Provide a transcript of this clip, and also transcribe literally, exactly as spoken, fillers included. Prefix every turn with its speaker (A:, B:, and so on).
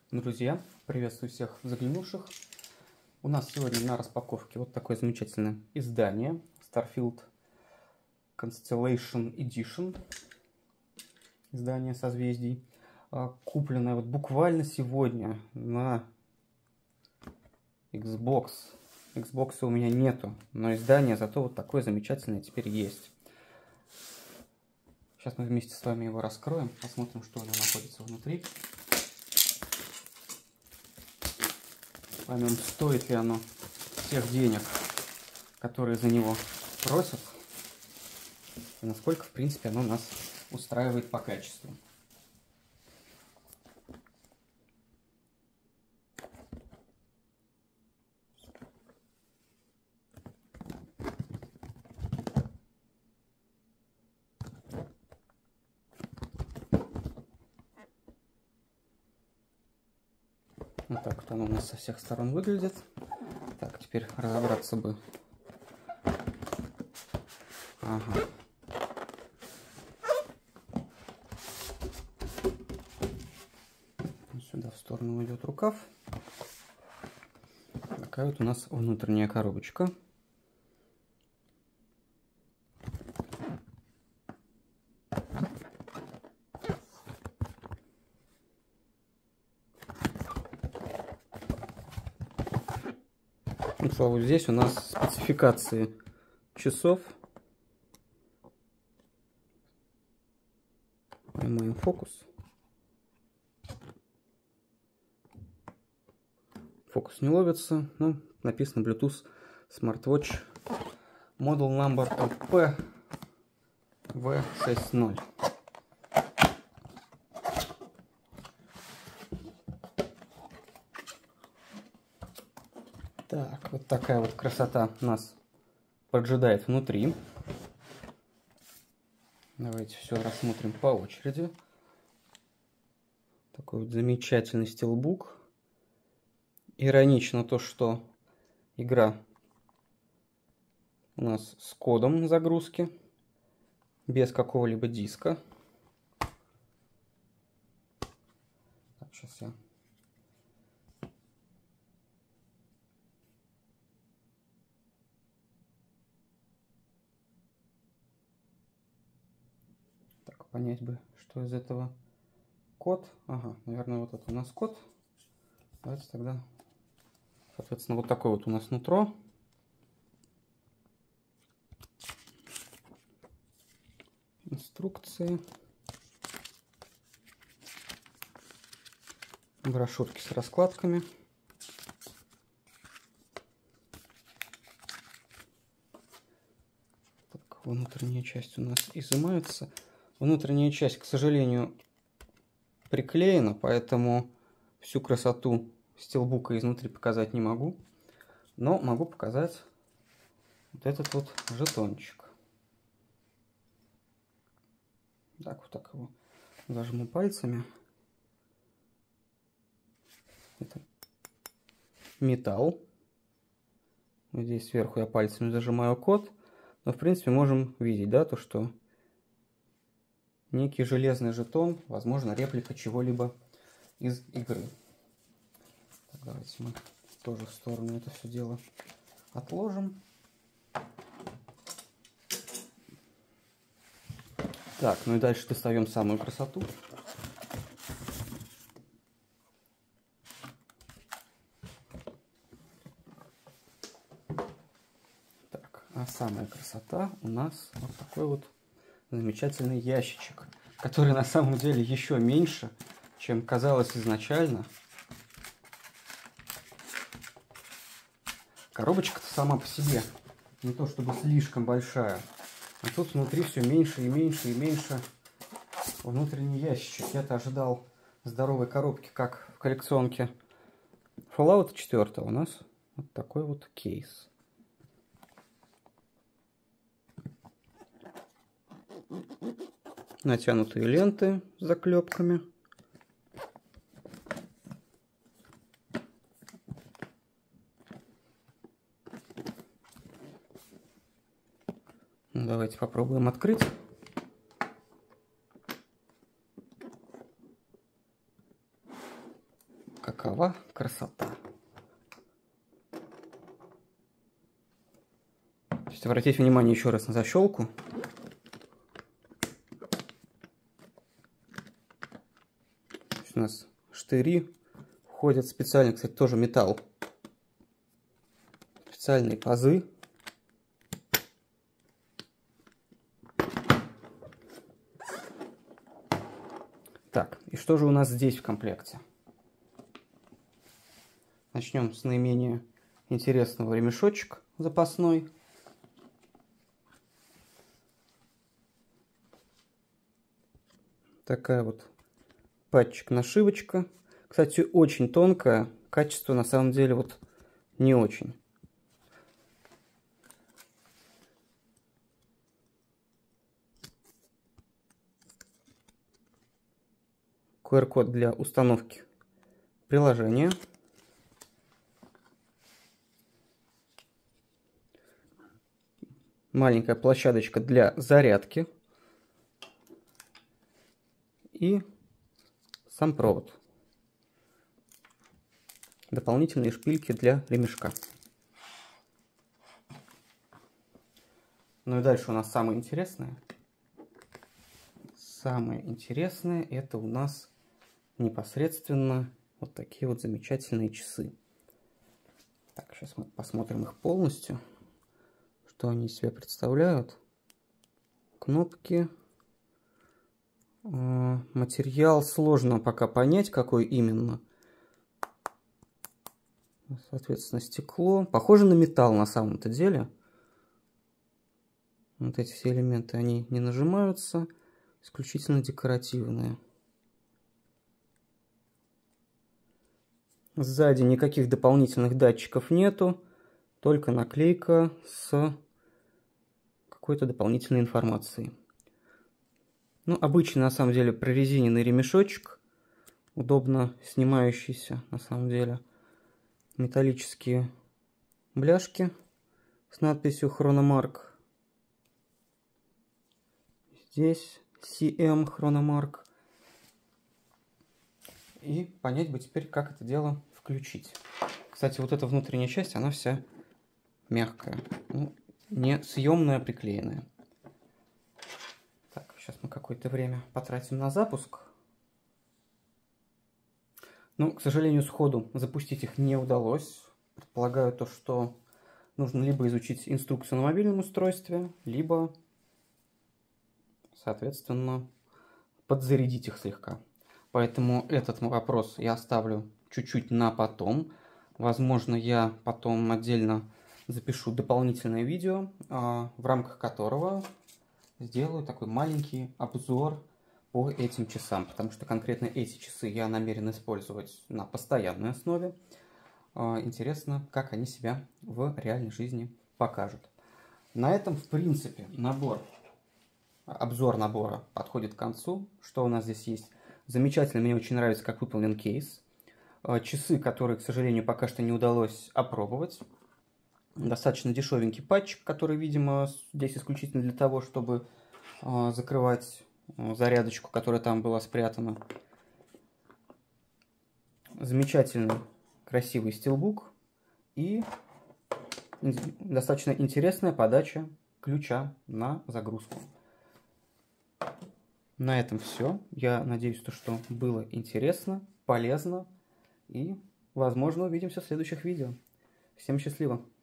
A: Друзья, приветствую всех заглянувших. У нас сегодня на распаковке вот такое замечательное издание Starfield Constellation Edition. Издание созвездий. Купленное вот буквально сегодня на Xbox. Xbox у меня нету, но издание зато вот такое замечательное теперь есть. Сейчас мы вместе с вами его раскроем, посмотрим, что у него находится внутри. Поймем, стоит ли оно тех денег, которые за него просят, и насколько, в принципе, оно нас устраивает по качеству. Вот так вот оно у нас со всех сторон выглядит. Так, теперь разобраться бы. Ага. Сюда в сторону уйдет рукав. Такая вот у нас внутренняя коробочка. Вот здесь у нас спецификации часов. Поймаем фокус. Фокус не ловится. Ну, написано Bluetooth Smartwatch Model Number L P V шестьдесят. Так, вот такая вот красота нас поджидает внутри. Давайте все рассмотрим по очереди. Такой вот замечательный стилбук. Иронично то, что игра у нас с кодом загрузки, без какого-либо диска. Так, сейчас я... Так, понять бы, что из этого код. Ага, наверное, вот это у нас код. Давайте тогда... Соответственно, вот такое вот у нас нутро. Инструкции. Брошюрки с раскладками. Так, внутренняя часть у нас изымается. Внутренняя часть, к сожалению, приклеена, поэтому всю красоту стилбука изнутри показать не могу. Но могу показать вот этот вот жетончик. Так, вот так его зажму пальцами. Это металл. Вот здесь сверху я пальцами зажимаю код. Но в принципе можем видеть, да, то, что некий железный жетон, возможно, реплика чего-либо из игры. Так, давайте мы тоже в сторону это все дело отложим. Так, ну и дальше достаем самую красоту. Так, а самая красота у нас вот такой вот замечательный ящичек, который на самом деле еще меньше, чем казалось изначально. Коробочка-то сама по себе не то чтобы слишком большая, а тут внутри все меньше и меньше и меньше внутренний ящичек. Я-то ожидал здоровой коробки, как в коллекционке Fallout четыре. У нас вот такой вот кейс. Натянутые ленты с заклепками. Давайте попробуем открыть. какова красота. То есть обратите внимание еще раз на защелку. У нас штыри входят специально, кстати, тоже металл. Специальные пазы. Так, и что же у нас здесь в комплекте? Начнем с наименее интересного: ремешочек запасной. Такая вот патчик-нашивочка. Кстати, очень тонкая. Качество на самом деле вот не очень. ку эр код для установки приложения. Маленькая площадочка для зарядки. И сам провод. Дополнительные шпильки для ремешка. Ну и дальше у нас самое интересное. Самое интересное — это у нас непосредственно вот такие вот замечательные часы. Так, сейчас мы посмотрим их полностью, что они из себя представляют. Кнопки. Материал сложно пока понять, какой именно. Соответственно, стекло. Похоже на металл на самом-то деле. Вот эти все элементы, они не нажимаются. Исключительно декоративные. Сзади никаких дополнительных датчиков нету. Только наклейка с какой-то дополнительной информацией. Ну, обычный, на самом деле, прорезиненный ремешочек. Удобно снимающийся, на самом деле. Металлические бляшки с надписью Хрономарк. Здесь си эм Хрономарк. И понять бы теперь, как это дело включить. Кстати, вот эта внутренняя часть, она вся мягкая. Ну, не съемная, приклеенная. Так, сейчас мы какое-то время потратим на запуск. Ну, к сожалению, сходу запустить их не удалось. Предполагаю то, что нужно либо изучить инструкцию на мобильном устройстве, либо, соответственно, подзарядить их слегка. Поэтому этот вопрос я оставлю чуть-чуть на потом. Возможно, я потом отдельно запишу дополнительное видео, в рамках которого сделаю такой маленький обзор по этим часам, потому что конкретно эти часы я намерен использовать на постоянной основе. Интересно, как они себя в реальной жизни покажут. На этом, в принципе, набор, обзор набора подходит к концу. Что у нас здесь есть? Замечательно, мне очень нравится, как выполнен кейс. Часы, которые, к сожалению, пока что не удалось опробовать. Достаточно дешевенький патчик, который, видимо, здесь исключительно для того, чтобы э, закрывать э, зарядочку, которая там была спрятана. Замечательный, красивый стилбук и достаточно интересная подача ключа на загрузку. На этом все. Я надеюсь, что было интересно, полезно и, возможно, увидимся в следующих видео. Всем счастливо!